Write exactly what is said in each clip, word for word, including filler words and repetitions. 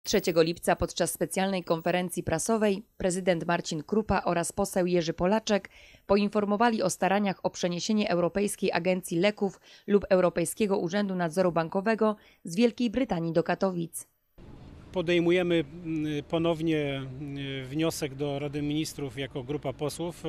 trzeciego lipca podczas specjalnej konferencji prasowej prezydent Marcin Krupa oraz poseł Jerzy Polaczek poinformowali o staraniach o przeniesienie Europejskiej Agencji Leków lub Europejskiego Urzędu Nadzoru Bankowego z Wielkiej Brytanii do Katowic. Podejmujemy ponownie wniosek do Rady Ministrów jako grupa posłów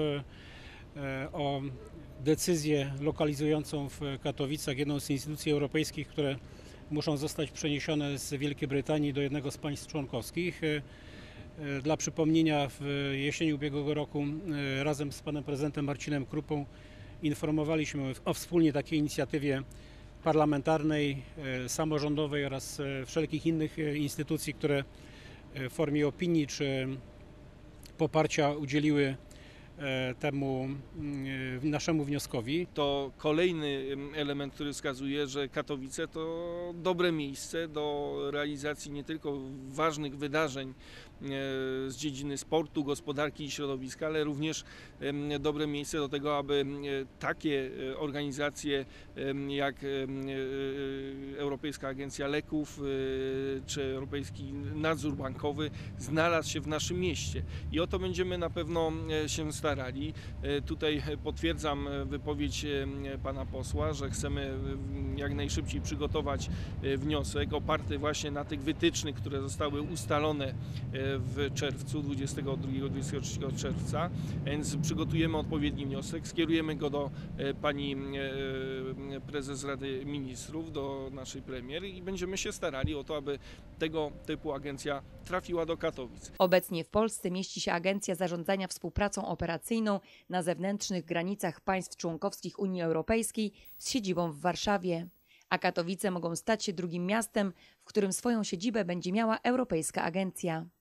o decyzję lokalizującą w Katowicach jedną z instytucji europejskich, które muszą zostać przeniesione z Wielkiej Brytanii do jednego z państw członkowskich. Dla przypomnienia, w jesieni ubiegłego roku razem z panem prezydentem Marcinem Krupą informowaliśmy o wspólnie takiej inicjatywie parlamentarnej, samorządowej oraz wszelkich innych instytucji, które w formie opinii czy poparcia udzieliły temu naszemu wnioskowi. To kolejny element, który wskazuje, że Katowice to dobre miejsce do realizacji nie tylko ważnych wydarzeń z dziedziny sportu, gospodarki i środowiska, ale również dobre miejsce do tego, aby takie organizacje jak Europejska Agencja Leków czy Europejski Nadzór Bankowy znalazł się w naszym mieście. I o to będziemy na pewno się starali. Tutaj potwierdzam wypowiedź pana posła, że chcemy jak najszybciej przygotować wniosek oparty właśnie na tych wytycznych, które zostały ustalone w czerwcu, dwudziestego drugiego do dwudziestego trzeciego czerwca, więc przygotujemy odpowiedni wniosek, skierujemy go do pani prezes Rady Ministrów, do naszej premier i będziemy się starali o to, aby tego typu agencja trafiła do Katowic. Obecnie w Polsce mieści się Agencja Zarządzania Współpracą Operacyjną na zewnętrznych granicach państw członkowskich Unii Europejskiej z siedzibą w Warszawie, a Katowice mogą stać się drugim miastem, w którym swoją siedzibę będzie miała Europejska Agencja.